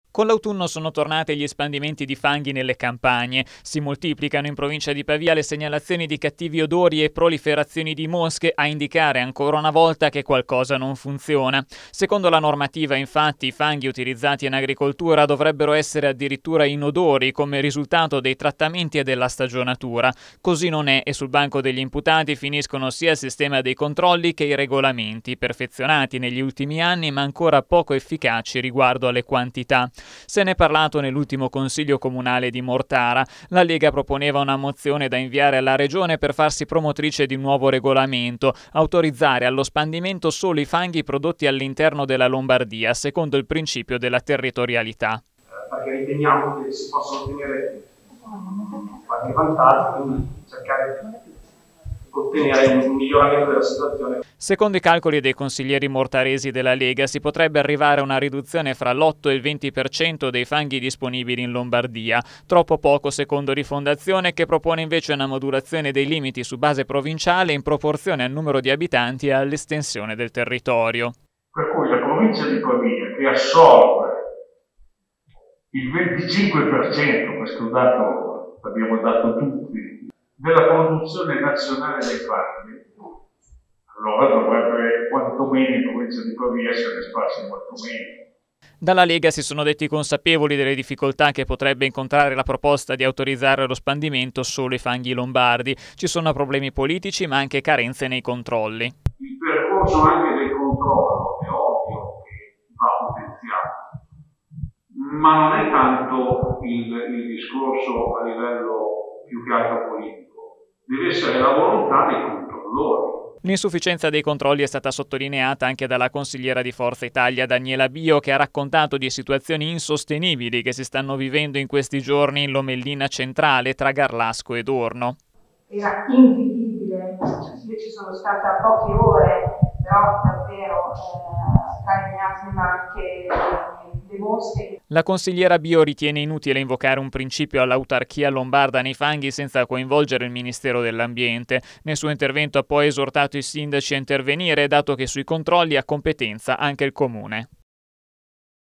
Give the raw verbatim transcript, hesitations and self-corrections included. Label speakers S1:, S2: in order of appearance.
S1: Con l'autunno sono tornati gli spandimenti di fanghi nelle campagne. Si moltiplicano in provincia di Pavia le segnalazioni di cattivi odori e proliferazioni di mosche, a indicare ancora una volta che qualcosa non funziona. Secondo la normativa, infatti, i fanghi utilizzati in agricoltura dovrebbero essere addirittura inodori come risultato dei trattamenti e della stagionatura. Così non è e sul banco degli imputati finiscono sia il sistema dei controlli che i regolamenti, perfezionati negli ultimi anni ma ancora poco efficaci riguardo alle quantità. Se ne è parlato nell'ultimo Consiglio Comunale di Mortara. La Lega proponeva una mozione da inviare alla Regione per farsi promotrice di un nuovo regolamento, autorizzare allo spandimento solo i fanghi prodotti all'interno della Lombardia, secondo il principio della territorialità.
S2: Perché riteniamo che si possono ottenere qualche vantaggio, quindi cercare di ottenere un miglioramento della situazione.
S1: Secondo i calcoli dei consiglieri mortaresi della Lega si potrebbe arrivare a una riduzione fra l'otto e il venti per cento dei fanghi disponibili in Lombardia, troppo poco secondo Rifondazione, che propone invece una modulazione dei limiti su base provinciale in proporzione al numero di abitanti e all'estensione del territorio.
S3: Per cui la provincia di Pavia, che assorbe il venticinque per cento, questo dato l'abbiamo dato tutti, della produzione nazionale dei fanghi, allora dovrebbe quantomeno in provincia di Pavia essere sparsi molto meno.
S1: Dalla Lega si sono detti consapevoli delle difficoltà che potrebbe incontrare la proposta di autorizzare lo spandimento solo ai fanghi lombardi. Ci sono problemi politici ma anche carenze nei controlli.
S3: Il percorso anche del controllo è ovvio che va potenziato, ma non è tanto il, il discorso a livello più che altro politico. Deve essere la volontà dei controllori.
S1: L'insufficienza dei controlli è stata sottolineata anche dalla consigliera di Forza Italia Daniela Bio, che ha raccontato di situazioni insostenibili che si stanno vivendo in questi giorni in Lomellina centrale tra Garlasco ed Orno.
S4: Era invivibile, io ci sono stata poche ore, però davvero eh, tra i miasmi ma anche le mosche.
S1: La consigliera Bio ritiene inutile invocare un principio all'autarchia lombarda nei fanghi senza coinvolgere il Ministero dell'Ambiente. Nel suo intervento ha poi esortato i sindaci a intervenire, dato che sui controlli ha competenza anche il Comune.